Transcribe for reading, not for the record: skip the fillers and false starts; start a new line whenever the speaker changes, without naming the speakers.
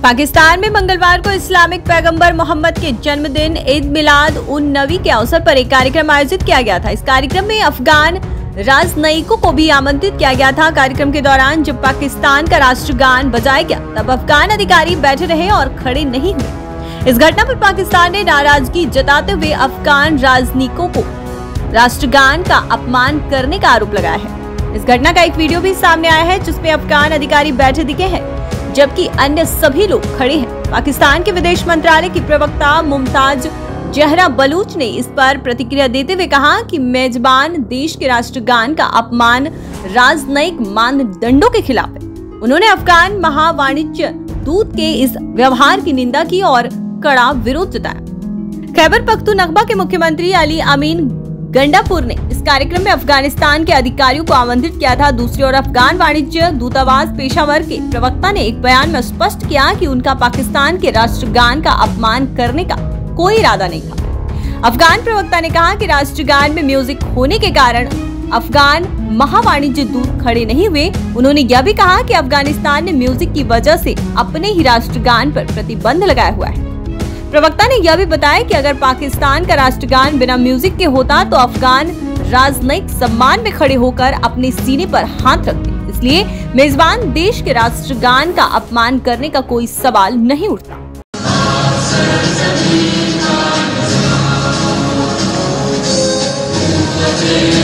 पाकिस्तान में मंगलवार को इस्लामिक पैगंबर मोहम्मद के जन्मदिन ईद मिलाद उन नबी के अवसर पर एक कार्यक्रम आयोजित किया गया था। इस कार्यक्रम में अफगान राजनयिकों को भी आमंत्रित किया गया था। कार्यक्रम के दौरान जब पाकिस्तान का राष्ट्रगान बजाया गया तब अफगान अधिकारी बैठे रहे और खड़े नहीं हुए। इस घटना पर पाकिस्तान ने नाराजगी जताते हुए अफगान राजनयिकों को राष्ट्रगान का अपमान करने का आरोप लगाया है। इस घटना का एक वीडियो भी सामने आया है जिसमें अफगान अधिकारी बैठे दिखे हैं जबकि अन्य सभी लोग खड़े हैं। पाकिस्तान के विदेश मंत्रालय की प्रवक्ता मुमताज जहरा बलूच ने इस पर प्रतिक्रिया देते हुए कहा कि मेजबान देश के राष्ट्रगान का अपमान राजनयिक मानदंडों के खिलाफ है। उन्होंने अफगान महावाणिज्य दूत के इस व्यवहार की निंदा की और कड़ा विरोध जताया। खैबर पख्तूनख्वा के मुख्यमंत्री अली अमीन गंडापुर ने इस कार्यक्रम में अफगानिस्तान के अधिकारियों को आमंत्रित किया था। दूसरी ओर अफगान वाणिज्य दूतावास पेशावर के प्रवक्ता ने एक बयान में स्पष्ट किया कि उनका पाकिस्तान के राष्ट्रगान का अपमान करने का कोई इरादा नहीं था। अफगान प्रवक्ता ने कहा कि राष्ट्रगान में म्यूजिक होने के कारण अफगान महावाणिज्य दूत खड़े नहीं हुए। उन्होंने यह भी कहा कि अफगानिस्तान ने म्यूजिक की वजह से अपने ही राष्ट्रगान पर प्रतिबंध लगाया हुआ है। प्रवक्ता ने यह भी बताया कि अगर पाकिस्तान का राष्ट्रगान बिना म्यूजिक के होता तो अफगान राजनयिक सम्मान में खड़े होकर अपने सीने पर हाथ रखते। इसलिए मेजबान देश के राष्ट्रगान का अपमान करने का कोई सवाल नहीं उठता।
Yeah.